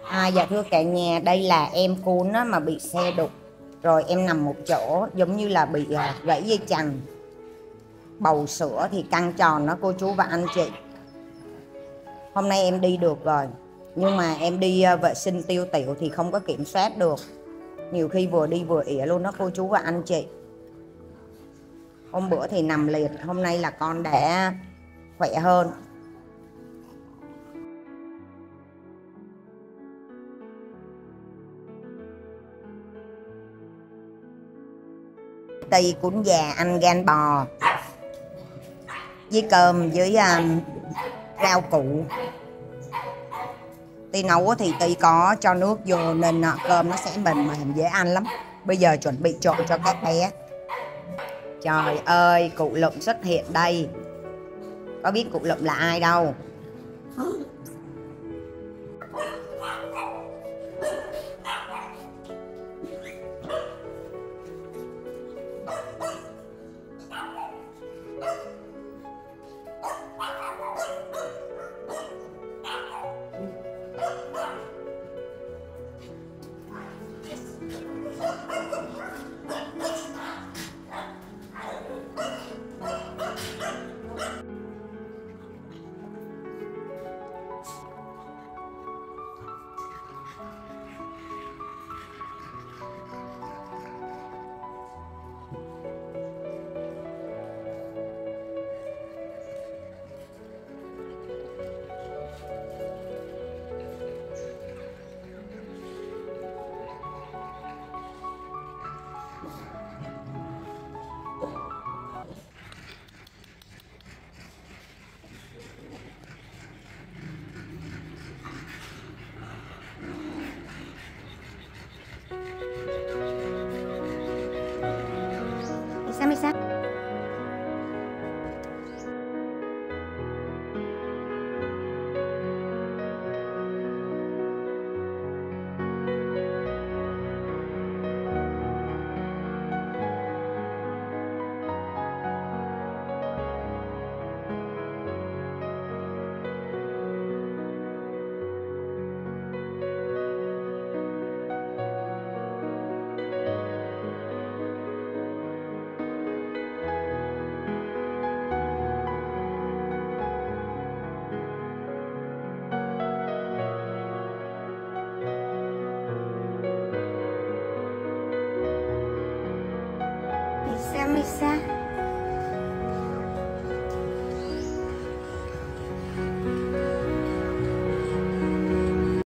Dạ thưa cả nhà, đây là em cún á, mà bị xe đụng rồi em nằm một chỗ giống như là bị gãy dây chằng. Bầu sữa thì căng tròn đó cô chú và anh chị. Hôm nay em đi được rồi, nhưng mà em đi vệ sinh tiêu tiểu thì không có kiểm soát được. Nhiều khi vừa đi vừa ỉa luôn đó cô chú và anh chị. Hôm bữa thì nằm liệt, hôm nay là con đã khỏe hơn. Tây cuốn già ăn gan bò với cơm với rau củ. Tí nấu thì Tí có cho nước vô nên cơm nó sẽ mềm mềm dễ ăn lắm. Bây giờ chuẩn bị trộn cho các bé. Trời ơi, cụ Lụm xuất hiện đây. Có biết cụ Lụm là ai đâu. Misa. Misa.